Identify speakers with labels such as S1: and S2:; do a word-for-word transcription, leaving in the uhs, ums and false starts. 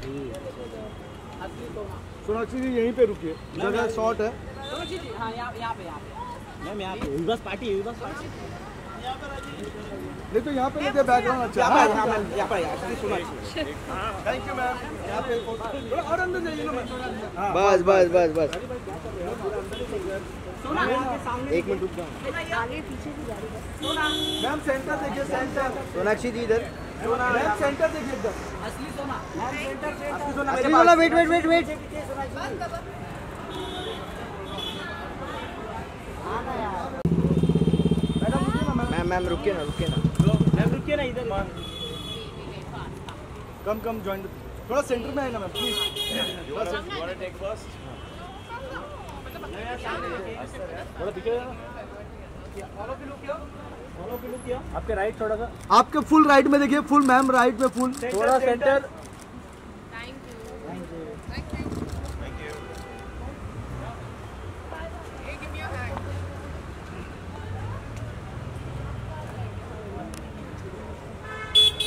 S1: सोनाक्षी जी यहीं पे रुकिए, जगह शॉर्ट है।
S2: सोनाक्षी जी हाँ यहाँ यहाँ पे यहाँ पे
S3: मैम यहाँ पे विवास पार्टी है, विवास पार्टी
S1: नहीं तो यहाँ पे लेके बैकग्राउंड अच्छा है।
S3: यहाँ पर यहाँ पर यहाँ सोनाक्षी।
S1: Thank you ma'am. यहाँ पे थोड़ा और अंदर जाइए ना मैम।
S3: बस बस बस बस
S2: एक
S3: मिनट रुक जाओ।
S2: आगे पीछे की जा रही है।
S1: मैम सेंटर देखिए, सेंटर।
S3: सोनाक्षी जी इधर।
S1: मैम सेंटर देखिए इधर।
S2: असली सोना सेंटर से
S1: असली सोना।
S3: असली वाला wait wait wait wait. Ma'am ma'am रुकिए ना रुकिए ना मैम रुकिए ना इधर।
S1: कम कम जॉइन, थोड़ा सेंटर में है ना मैम प्लीज।
S3: थोड़ा पीछे आपके राइट थोड़ा सा,
S1: आपके फुल राइट में देखिए, फुल मैम राइट में फुल
S3: थोड़ा centre.
S2: Thank you thank you